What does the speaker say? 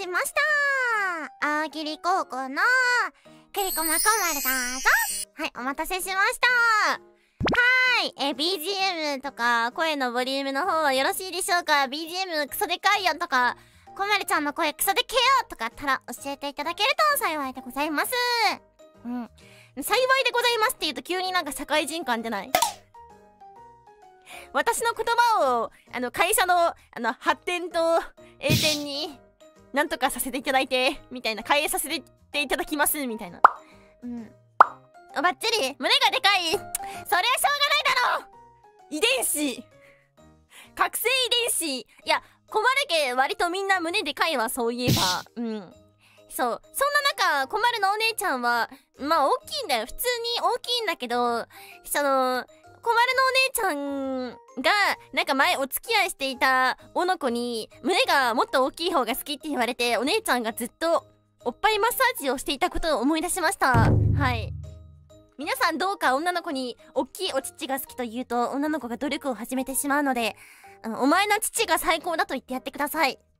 しました。青桐高校の栗駒こまるだぞ。はい、お待たせしました。BGM とか声のボリュームの方はよろしいでしょうか。 BGM クソでかいよとか、こまるちゃんの声クソでけよとかあったら教えていただけると幸いでございます。幸いでございますって言うと急になんか社会人感出ない？私の言葉を会社の発展と栄転になんとかさせていただいてみたいな、変えさせていただきますみたいな。バッチリ胸がでかい、それはしょうがないだろう。遺伝子、覚醒遺伝子。いや、こまる家割とみんな胸でかいわ、そういえば。そう、そんな中こまるのお姉ちゃんはまあ大きいんだよ、普通に大きいんだけど、こまるのお姉ちゃんがなんか前お付き合いしていたおの子に胸がもっと大きい方が好きって言われて、お姉ちゃんがずっとおっぱいマッサージをしていたことを思い出しました。はい、皆さんどうか女の子に大きいお乳が好きと言うと女の子が努力を始めてしまうので、お前の父が最高だと言ってやってください。